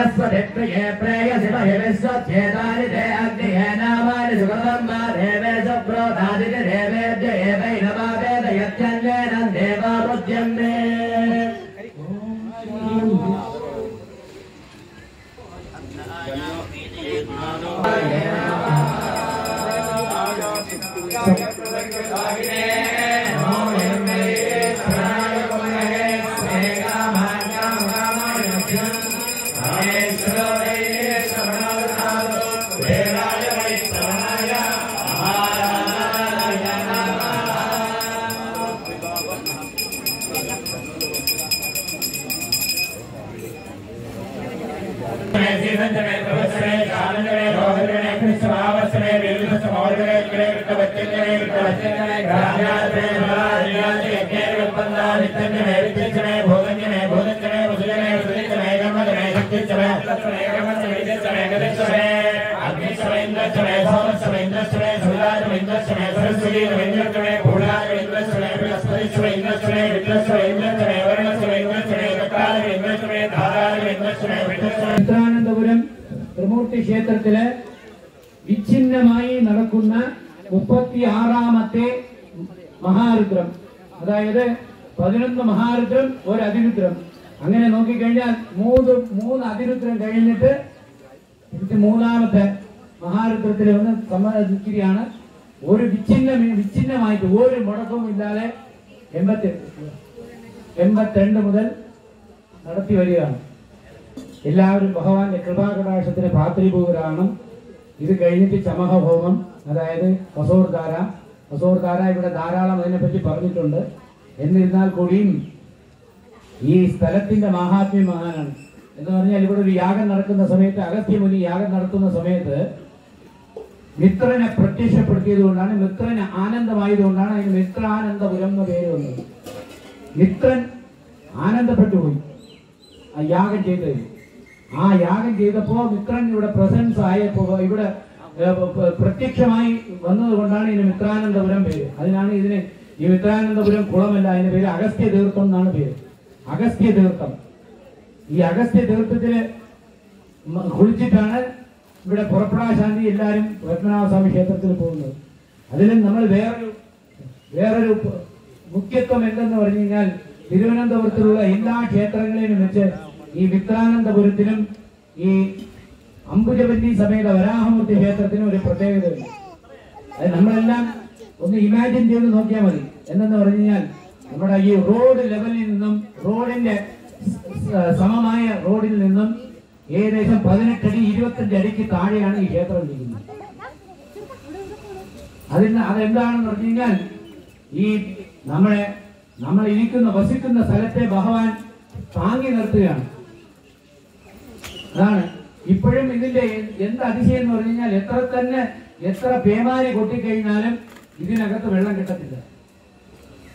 ചിത്രാനന്തപുരം ത്രിമൂർത്തി ക്ഷേത്രത്തില് വിച്ഛിന്നമായി നടക്കുന്ന 36ാമത്തെ മഹാരുദ്രം, അതായത് 11 മഹാരുദ്രം ഒരു അതിരുദ്രം. അങ്ങനെ നോക്കിക്കഴിഞ്ഞാൽ മൂന്ന് അതിരുദ്രം കഴിഞ്ഞിട്ട് മൂന്നാമത്തെ മഹാരുദ്രത്തിൽ വന്ന് സമ്മതിക്കുകയാണ്. ഒരു വിച്ഛിന്നമായിട്ട് ഒരു മുടക്കവും ഇല്ലാതെ 82 മുതൽ നടത്തി വരികയാണ്. എല്ലാവരും ഭഗവാന്റെ കൃപാകടാക്ഷത്തിന് പാത്രീഭൂതരാണ്. ഇത് കഴിഞ്ഞിട്ട് ചമഹ ഹോമം, അതായത് വസോർധാര ഇവിടെ ധാരാളം അതിനെപ്പറ്റി പറഞ്ഞിട്ടുണ്ട്. എന്നിരുന്നാൽ കൂടിയും ഈ സ്ഥലത്തിന്റെ മഹാത്മ്യം മഹാനാണ്. എന്ന് പറഞ്ഞാൽ ഇവിടെ ഒരു യാഗം നടക്കുന്ന സമയത്ത്, അഗസ്ത്യമുനി യാഗം നടത്തുന്ന സമയത്ത് മിത്രനെ പ്രത്യക്ഷപ്പെടുത്തിയത് കൊണ്ടാണ്, മിത്രന് ആനന്ദമായതുകൊണ്ടാണ് അതിന് മിത്രാനന്തപുരം എന്ന പേര് വന്നത്. മിത്രൻ ആനന്ദപ്പെട്ടുപോയി ആ യാഗം ചെയ്തത്. ആ യാഗം ചെയ്തപ്പോ മിത്രൻ ഇവിടെ പ്രസൻസ് ആയപ്പോ, ഇവിടെ പ്രത്യക്ഷമായി വന്നത് കൊണ്ടാണ് ഇതിന് മിത്രാനന്തപുരം പേര്. അതിനാണ് ഇതിന് ഈ മിത്രാനന്തപുരം കുളമല്ല, അതിന് പേര് അഗസ്ത്യ തീർത്ഥം എന്നാണ് പേര്. അഗസ്ത്യ തീർത്ഥം. ഈ അഗസ്ത്യ തീർത്ഥത്തില് കുളിച്ചിട്ടാണ് ഇവിടെ പുറപ്പെടാശാന്തി എല്ലാവരും പത്മനാഭസ്വാമി ക്ഷേത്രത്തിൽ പോകുന്നത്. അതിലും നമ്മൾ വേറൊരു മുഖ്യത്വം എന്തെന്ന് പറഞ്ഞു കഴിഞ്ഞാൽ, തിരുവനന്തപുരത്തിലുള്ള എല്ലാ ക്ഷേത്രങ്ങളെയും വെച്ച് ഈ മിത്രാനന്തപുരത്തിനും ഈ അംബുജവല്ലി സമേത വരാഹമൂർത്തി ക്ഷേത്രത്തിനും ഒരു പ്രത്യേകതയുണ്ട്. അത് നമ്മളെല്ലാം ഒന്ന് ഇമാജിൻ ചെയ്ത് നോക്കിയാൽ മതി. എന്തെന്ന് പറഞ്ഞു കഴിഞ്ഞാൽ, നമ്മുടെ ഈ റോഡ് ലെവലിൽ നിന്നും, റോഡിന്റെ സമമായ റോഡിൽ നിന്നും ഏകദേശം 18 അടി 25 അടിക്ക് താഴെയാണ് ഈ ക്ഷേത്രം ഇരിക്കുന്നത്. അതെന്താണെന്ന് പറഞ്ഞു കഴിഞ്ഞാൽ, ഈ നമ്മൾ വസിക്കുന്ന സ്ഥലത്തെ ഭഗവാൻ താങ്ങി നിർത്തുകയാണ്. അതാണ് ഇപ്പോഴും ഇതിന്റെ എന്ത് അതിശയം എന്ന് പറഞ്ഞു കഴിഞ്ഞാൽ, എത്ര പേമാരി കൊട്ടിക്കഴിഞ്ഞാലും ഇതിനകത്ത് വെള്ളം കിട്ടത്തില്ല.